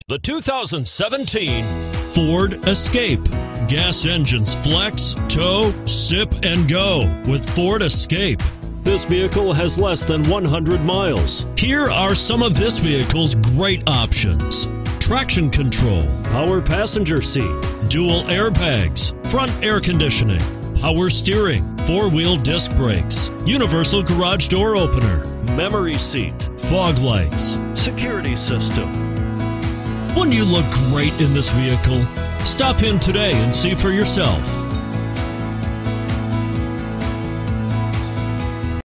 The 2017 Ford Escape. Gas engines flex, tow, sip, and go with Ford Escape. This vehicle has less than 100 miles. Here are some of this vehicle's great options: traction control, power passenger seat, dual airbags, front air conditioning, power steering, four-wheel disc brakes, universal garage door opener, memory seat, fog lights, security system. Wouldn't you look great in this vehicle? Stop in today and see for yourself.